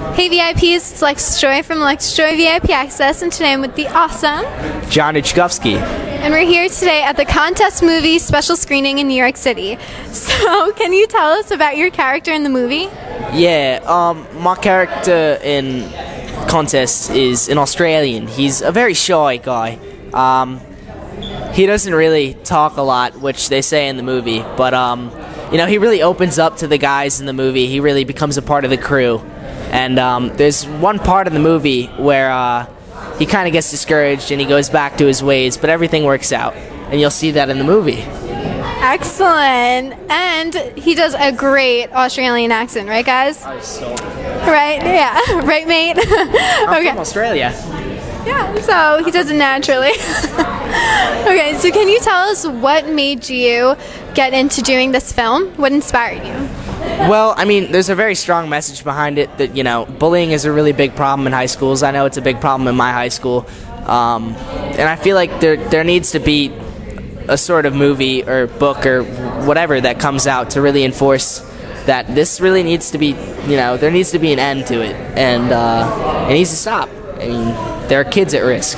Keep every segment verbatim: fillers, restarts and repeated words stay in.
Hey V I Ps, it's Lex Joy from Lex Joy V I P Access, and today I'm with the awesome John Uchkovsky. And we're here today at the Contest Movie special screening in New York City. So, can you tell us about your character in the movie? Yeah, um, my character in Contest is an Australian. He's a very shy guy. Um, he doesn't really talk a lot, which they say in the movie, but um, you know, he really opens up to the guys in the movie. He really becomes a part of the crew. And um, there's one part in the movie where uh, he kind of gets discouraged and he goes back to his ways, but everything works out. And you'll see that in the movie. Excellent. And he does a great Australian accent, right, guys? Right? Yeah. Right, mate? I'm Okay. from Australia. Yeah, so he does it naturally. Okay, so can you tell us what made you get into doing this film? What inspired you? Well, I mean, there's a very strong message behind it that, you know, bullying is a really big problem in high schools. I know it's a big problem in my high school. Um, and I feel like there there needs to be a sort of movie or book or whatever that comes out to really enforce that this really needs to be, you know, there needs to be an end to it. And uh, it needs to stop. I mean, there are kids at risk.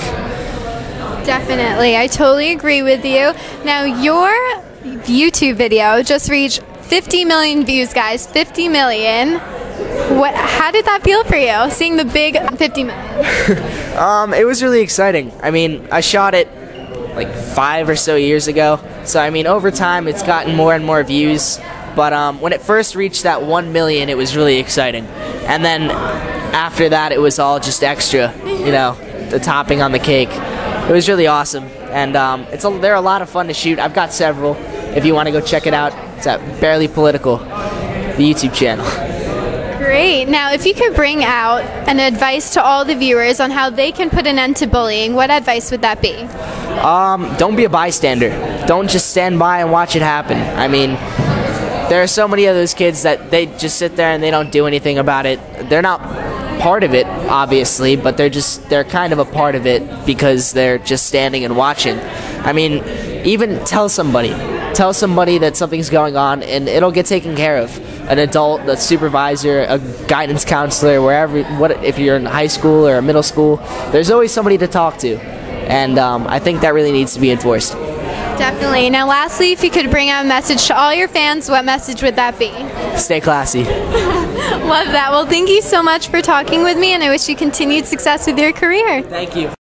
Definitely. I totally agree with you. Now, your YouTube video just reached fifty million views, guys. fifty million. What? How did that feel for you, seeing the big fifty million? um, it was really exciting. I mean, I shot it like five or so years ago. So, I mean, over time, it's gotten more and more views. But um, when it first reached that one million, it was really exciting. And then after that, it was all just extra, you know, the topping on the cake. It was really awesome. And um, it's a, they're a lot of fun to shoot. I've got several. If you want to go check it out, it's at Barely Political, the YouTube channel. Great. Now, if you could bring out an advice to all the viewers on how they can put an end to bullying, what advice would that be? Um, don't be a bystander. Don't just stand by and watch it happen. I mean, there are so many of those kids that they just sit there and they don't do anything about it. They're not part of it, obviously, but they're just, they're kind of a part of it because they're just standing and watching. I mean, even tell somebody. Tell somebody that something's going on and it'll get taken care of. An adult, a supervisor, a guidance counselor, wherever, what, if you're in high school or middle school, there's always somebody to talk to. And um, I think that really needs to be enforced. Definitely. Now, lastly, if you could bring out a message to all your fans, what message would that be? Stay classy. Love that. Well, thank you so much for talking with me, and I wish you continued success with your career. Thank you.